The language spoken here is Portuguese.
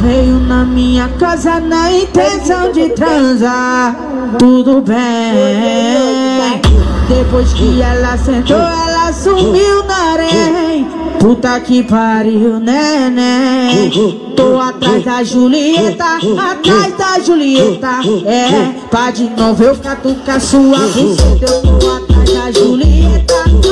veio na minha casa na intenção de transar. Tudo bem. Depois que ela sentou, ela sumiu na arém. Puta que pariu, neném. Tô atrás da Julieta, atrás da Julieta. É, pra de novo eu catucar sua buceta. Eu tô atrás da Julieta,